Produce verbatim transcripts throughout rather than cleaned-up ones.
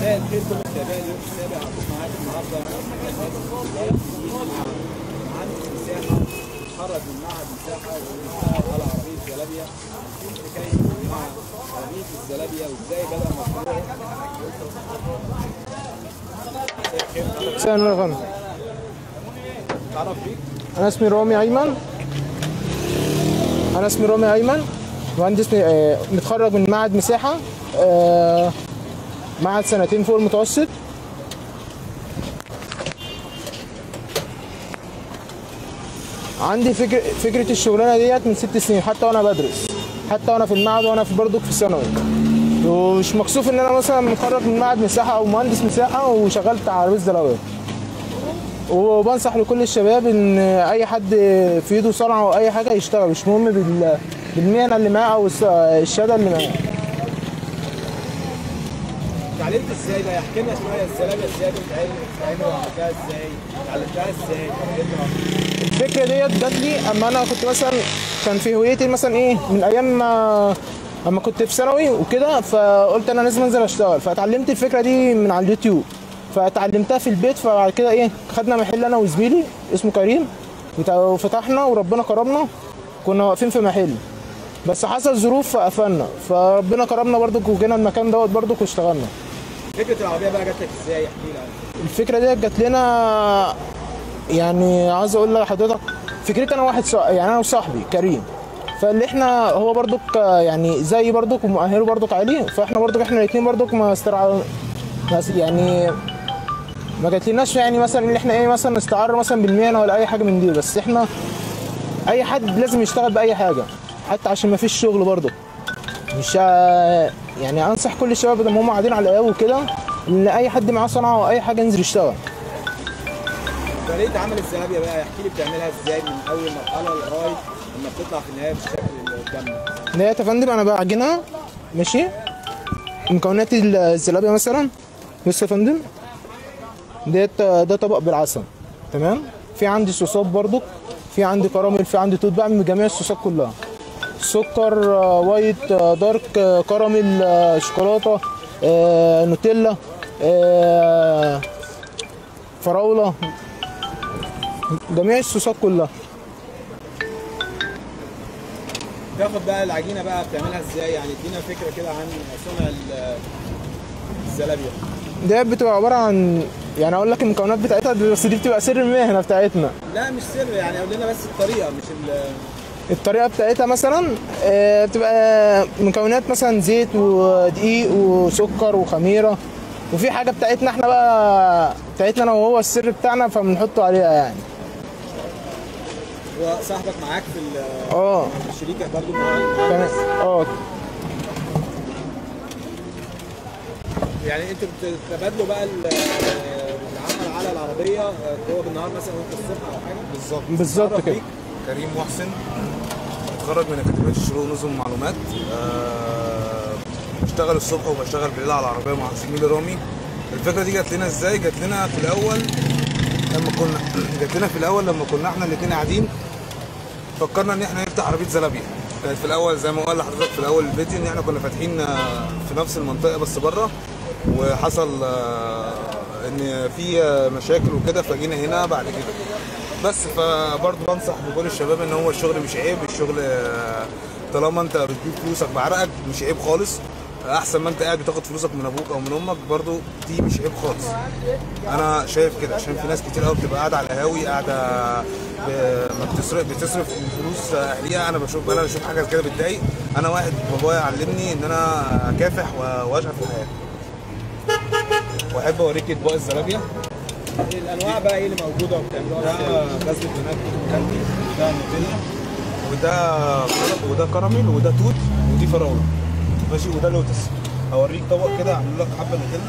مساء الخير كل متابعي اليوم السابع. هكون معاكم النهارده مهندس مساحه خرج من معهد مساحه واشتغل على عربيه زلابيا لكي مع عربيه الزلابيا وازاي بدا مشروعه. مساء النور يا فندم. تعرف بيك؟ انا اسمي رامي ايمن. انا اسمي رامي ايمن مهندس متخرج من معهد مساحه، معهد سنتين فوق المتوسط. عندي فكر فكره الشغلانه ديت من ست سنين، حتى وانا بدرس، حتى وانا في المعهد وانا في برضك في الثانوي. ومش مكسوف ان انا مثلا متخرج من معهد مساحه او مهندس مساحه وشغلت على عربيه زلابيا. وبنصح لكل الشباب ان اي حد في ايده صنعه او اي حاجه يشتغل، مش مهم بالمهنه اللي معاه او الشهاده اللي معاه. اتعلمت ازاي بقى؟ احكي لنا شويه الزلابيا ازاي بتتعمل وعملتها ازاي؟ اتعلمتها ازاي؟ الفكره ديت جات لي اما انا كنت مثلا كان في هويتي مثلا ايه من ايام ما اما كنت في ثانوي وكده، فقلت انا لازم انزل اشتغل، فاتعلمت الفكره دي من على اليوتيوب، فتعلمتها في البيت. فبعد كده ايه خدنا محل انا وزميلي اسمه كريم وفتحنا وربنا كرمنا، كنا واقفين في محل بس حصل ظروف فقفلنا، فربنا كرمنا برضك وجينا المكان دوت برضك واشتغلنا. فكره العربيه بقى جات لك ازاي؟ احكي لي عنها. الفكره ديت جات لنا يعني عايز اقول لحضرتك فكرتي انا واحد صح... يعني انا وصاحبي كريم، فاللي احنا هو برضك يعني زي برضك ومؤهله برضك عالي، فاحنا برضك احنا الاثنين برضك ما استرع يعني ما جاتلناش يعني مثلا ان احنا ايه مثلا نستعر مثلا بالمهنه ولا اي حاجه من دي، بس احنا اي حد لازم يشتغل باي حاجه حتى عشان ما فيش شغل برضه. مش يعني انصح كل الشباب لما هم قاعدين على القهوه وكده ان اي حد معاه صنعه او اي حاجه ينزل يشتغل. طريقه عمل الزلابيا بقى احكي لي بتعملها ازاي من اول مرحله لغايه لما بتطلع في النهايه بالشكل اللي قدامنا. ديت يا فندم انا بعجنها ماشي. مكونات الزلابيا مثلا بص يا فندم، ديت ده طبق بالعسل تمام. في عندي صوصات برضك، في عندي كراميل، في عندي توت، بعمل جميع الصوصات كلها. سكر وايت دارك كراميل شوكولاته نوتيلا فراوله، جميع الصوصات كلها. تاخد بقى العجينه بقى بتعملها ازاي؟ يعني ادينا فكره كده عن صنع الزلابيا. دي بتبقى عباره عن يعني اقول لك المكونات بتاعتها، بس دي بتبقى سر المهنه بتاعتنا. لا مش سر، يعني قول لنا بس الطريقه مش ال الطريقه بتاعتها مثلا بتبقى مكونات مثلا زيت ودقيق وسكر وخميره، وفي حاجه بتاعتنا احنا بقى بتاعتنا انا وهو السر بتاعنا فبنحطه عليها يعني. وصاحبك معاك في ال اه شريكك برضه معاك؟ اه يعني انتوا بتتبادلوا بقى العمل على العربيه هو بالنهار مثلا وانت الصبح او حاجه؟ بالظبط بالظبط كده. كريم محسن متخرج من اكاديميه الشروق ونظم المعلومات، أه بشتغل الصبح وبشتغل بالليل على العربيه مع زميلي رامي. الفكره دي جات لنا ازاي؟ جات لنا في الاول لما كنا جات لنا في الاول لما كنا احنا الاثنين قاعدين فكرنا ان احنا نفتح عربيه زلابيا. كانت في الاول زي ما قال لحضرتك في الاول الفيديو ان احنا كنا فاتحين في نفس المنطقه بس بره، وحصل ان في مشاكل وكده فجينا هنا بعد كده بس. فبرضه بنصح بكل الشباب ان هو الشغل مش عيب، الشغل طالما انت بتجيب فلوسك بعرقك مش عيب خالص، احسن ما انت قاعد بتاخد فلوسك من ابوك او من امك برضه دي مش عيب خالص. انا شايف كده عشان في ناس كتير قوي بتبقى قاعده على القهاوي قاعده ما بتصرف بتصرف فلوس اهليها. انا بشوف انا بشوف حاجه كده بتضايق. انا واحد بابايا علمني ان انا اكافح واشقى في الحياه. واحب اوريك اطباق الزلابيا. الانواع بقى ايه اللي موجوده وبتعملوها؟ ده غزل بنات كاندي، وده نوتيلا، وده وده كراميل، وده توت، ودي فراوله ماشي، وده لوتس. هوريك طبق كده اعمل لك حبه نوتيلا،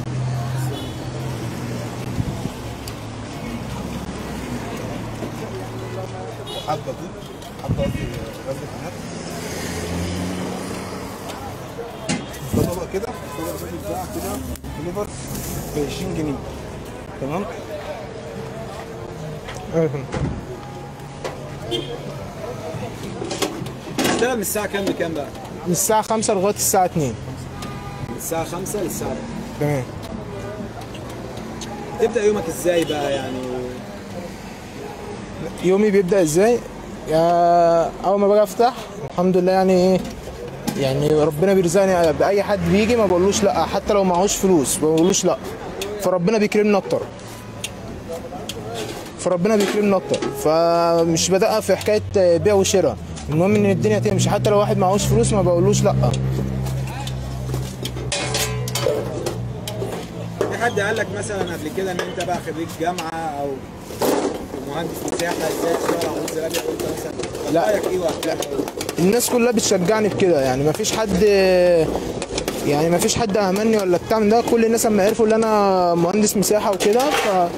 وحبه توت، حبه قصدي غزل بنات. ده طبق كده الطبق الرئيسي بتاعك كده فليفر ب عشرين جنيه تمام. بتشتغل من الساعة كام لكام بقى؟ من الساعة خمسة لغاية الساعة اتنين. من الساعة خمسة للساعة تمام. تبدا يومك ازاي بقى يعني؟ يومي بيبدا ازاي؟ يا اول ما باجي افتح الحمد لله يعني ايه، يعني ربنا بيرزقني باي حد بيجي ما بقولوش لا، حتى لو معهوش فلوس ما بقولوش لا، فربنا بيكرمني اكتر فربنا بيكرمني اكتر فمش بدأ في حكايه بيع وشراء، المهم ان الدنيا تمشي، حتى لو واحد معهوش فلوس ما بقولوش لا. في حد قال لك مثلا قبل كده ان انت بقى خريج جامعه او مهندس مساحه ازاي تشتغل على الزلابيه، وانت مثلا لا. رايك ايه وقتها؟ الناس كلها بتشجعني بكده، يعني ما فيش حد يعني ما فيش حد امني ولا بتاع من ده، كل الناس لما عرفوا ان انا مهندس مساحه وكده، ف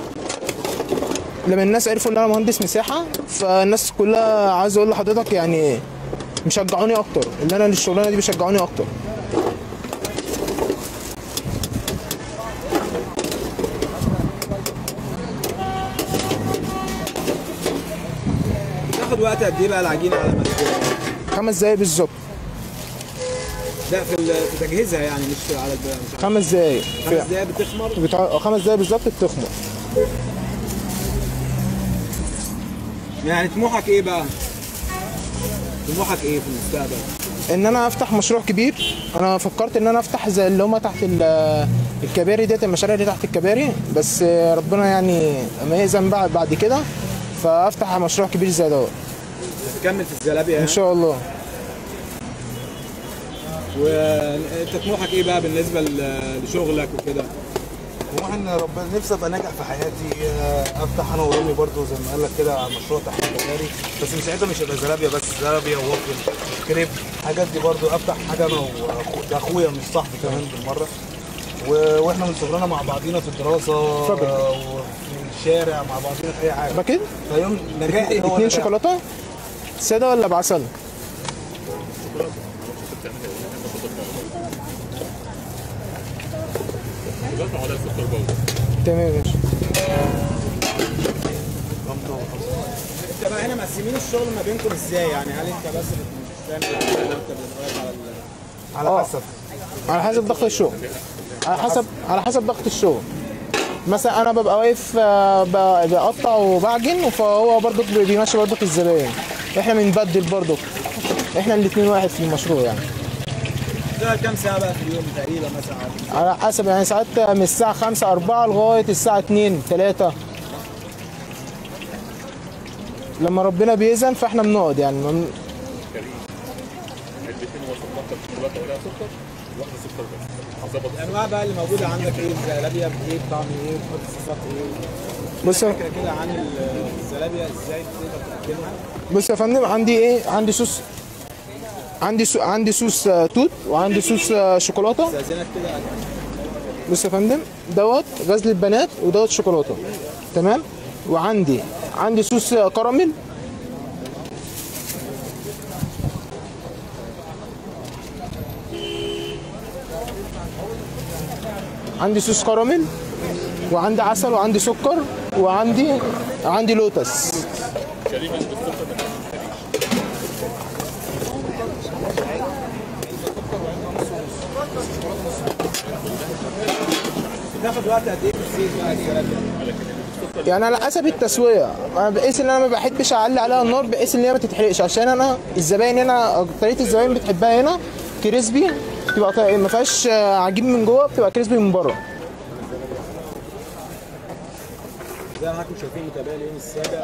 لما الناس عرفوا ان انا مهندس مساحه فالناس كلها عايز اقول لحضرتك يعني مشجعوني اكتر، اللي انا الشغلانه دي بيشجعوني اكتر. تاخد وقت قد ايه بقى العجينه على ما تجهزها؟ خمس دقايق بالظبط. لا في ال- في تجهيزها يعني، مش على الب... مش على خمس دقايق خمس دقايق بتخمر. بتاع خمس دقايق بالظبط بتخمر. يعني طموحك ايه بقى؟ طموحك ايه في المستقبل؟ ان انا افتح مشروع كبير. انا فكرت ان انا افتح زي اللي هم تحت ال- الكباري ديت، المشاريع اللي تحت الكباري، بس ربنا يعني اما يأذن بعد بعد كده فافتح مشروع كبير زي دوت تكمل في الزلابيه ان يعني؟ شاء الله. وانت طموحك ايه بقى بالنسبه ل- لشغلك وكده؟ طموح ان ربنا نفسي ابقى ناجح في حياتي، آه، افتح انا ورامي برضو زي ما قال لك كده مشروع تحت الكباري، بس مش ساعتها مش هيبقى زلابيا بس، زلابيا ووافل كريب، الحاجات دي برضو افتح حاجه انا وأخو- ده اخويا مش صاحبي كمان بالمره، و- واحنا من صغرنا مع بعضينا في الدراسه اتفضل. آه، وفي الشارع مع بعضينا في اي حاجه، يبقى كده فيوم نجاحي هو اتنين نجاح. شوكولاته ساده ولا بعسل؟ تمام ماشي. انت بقى هنا مقسمين الشغل ما بينكم ازاي يعني؟ هل انت بس بتعمل العمل ولا انت بتتفرج على ال... على آه. حسب على حسب ضغط الشغل، على حسب على حسب ضغط الشغل. مثلا انا ببقى واقف آه، ب- بقطع وبعجن، فهو برضك بيمشي برضك الزباين، احنا بنبدل برضك، احنا الاثنين واحد في المشروع يعني. بتشتغل كام ساعه بقى في اليوم تقريبا مثلا؟ على حسب يعني، ساعات من الساعة خمسة أربعة لغاية الساعة اتنين تلاتة، لما ربنا بيأذن فاحنا بنقعد يعني. من- الانواع بقى اللي موجوده عندك ايه؟ الزلابيه بايه؟ بطعم ايه؟ بتحط صوصات ايه؟ بص فكره كده عن ال- الزلابيه ازاي تقدر تقدمها؟ بص يا فندم، عندي ايه؟ عندي صوص عندي سو... عندي صوص آه، توت، وعندي صوص آه، شوكولاته. استاذنك كده. بص يا فندم، دوت غزل البنات ودوت شوكولاته، تمام. وعندي عندي صوص آه، كراميل، عندي صوص كراميل، وعندي عسل، وعندي سكر، وعندي عندي لوتس. بتاخد وقت قد ايه في الزيت بقى الزلابيه؟ يعني على حسب التسويه، انا بحيث ان انا ما بحبش اعلي عليها النار بحيث ان هي ما تتحرقش، عشان انا الزباين هنا طريقه الزباين بتحبها هنا كريسبي، بتبقى طي- ما فيهاش عجين من جوه، بتبقى كريسبي من بره. زي ما حضراتكم شايفين متابعي اليوم السابع.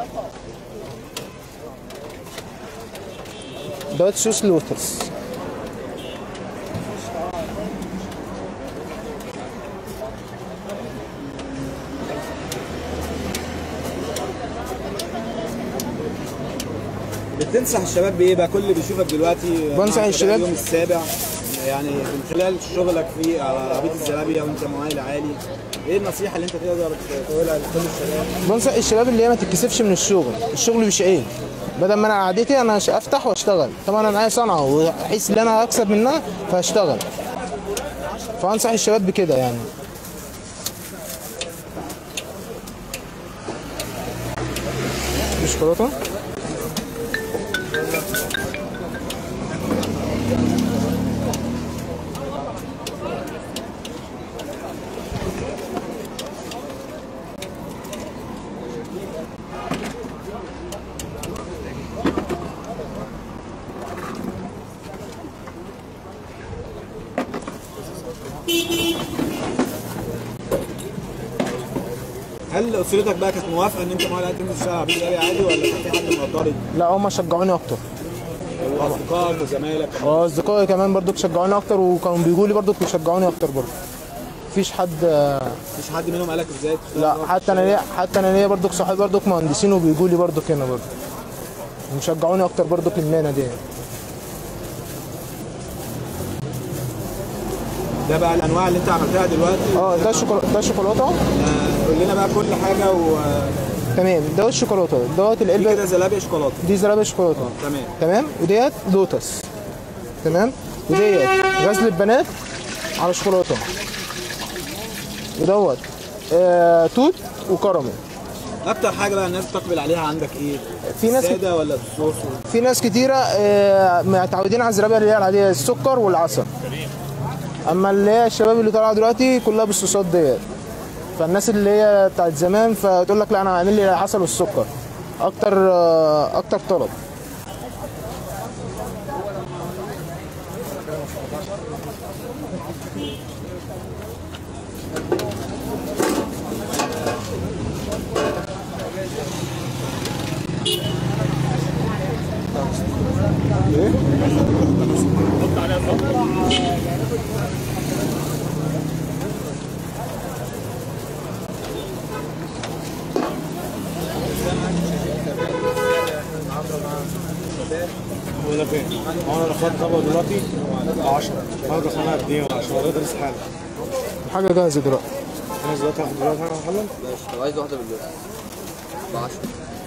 دوت صوص لوتس. بتنصح الشباب بايه بقى؟ كل اللي بيشوفك دلوقتي بنصح مع الشباب- اليوم السابع يعني من خلال شغلك في على عربيه الزلابيه وانت مؤهل عالي، ايه النصيحه اللي انت تقدر تقولها لكل الشباب؟ بنصح الشباب اللي هي ما تتكسفش من الشغل، الشغل مش عيب، بدل ما انا قعدتي انا ش- افتح واشتغل، طبعا انا معايا صنعه واحس ان انا هكسب منها فهشتغل، فانصح الشباب بكده يعني. شوكولاته. هل اسرتك بقى كانت موافقه ان انت معايا تنزل تشتغل عبيد زلابيه عادي، ولا كان في حد معترض؟ لا هم شجعوني اكتر. واصدقائك وزمايلك؟ واصدقائي كمان برضو شجعوني اكتر، وكانوا بيجوا لي برضو بيشجعوني اكتر برضو. مفيش حد مفيش حد منهم قالك ازاي؟ لا حتى انا ليا حتى انا ليا برضو صحابي برضو مهندسين وبيجوا لي برضو هنا برضو ومشجعوني اكتر برضو في المهنه دي. ده بقى الانواع اللي انت عملتها دلوقتي؟ اه ده الشوكولاته ده الشوكولاته آه، قول لنا بقى كل حاجه و تمام. ده الشوكولاته دوت دي العلبه كده زلابيه شوكولاته. دي زلابيه شوكولاته. تمام تمام. وديت لوتس. تمام. وديت غزل البنات على شوكولاته. ودوت آه توت وكراميل. اكتر حاجه بقى الناس بتقبل عليها عندك ايه؟ في ناس ساده ولا الصوص؟ في ناس كتيره آه متعودين على الزلابيه اللي هي العاديه، السكر والعسل. اما اللي هي الشباب اللي طالعه دلوقتي كلها بالصوصات ديت. فالناس اللي هي بتاعت زمان فتقول لك لا انا هعمل لي عسل والسكر اكتر آه اكتر طلب. ولا فين؟ هو انا دخلت طبق دلوقتي عشرة، انا دخلنا قد ايه عشرة لغايه لسه حالا. حاجه جاهزه دلوقتي. انا دلوقتي هاخد دلوقتي انا محمد. ماشي، لو عايز واحدة بالليل ب عشرة.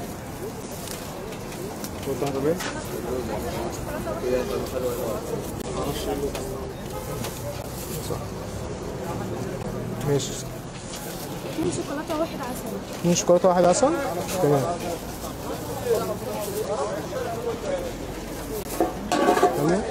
خد واحدة بايه؟ هي هتبقى حلوة أوي. ماشي. اتنين شوكولاته واحد عسل. اتنين شوكولاته واحد عسل. تمام. تمام.